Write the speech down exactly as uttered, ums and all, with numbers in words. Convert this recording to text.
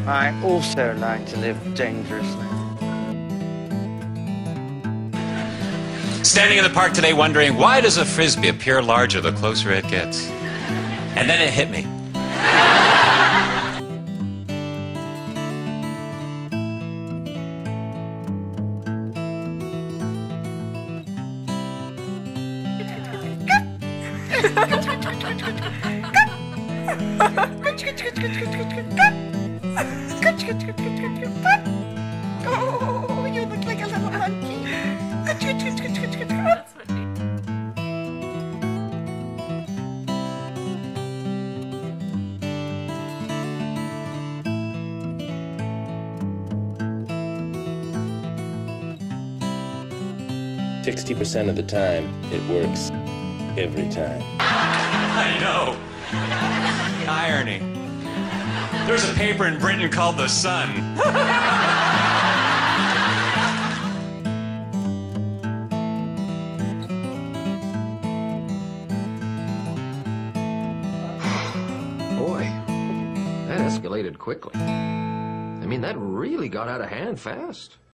I also like to live dangerously. Standing in the park today wondering, why does a frisbee appear larger the closer it gets? And then it hit me. Oh, you look like a little monkey. That's funny. sixty percent of the time, it works every time. I know. The irony. There's a paper in Britain called The Sun. Boy, that escalated quickly. I mean, that really got out of hand fast.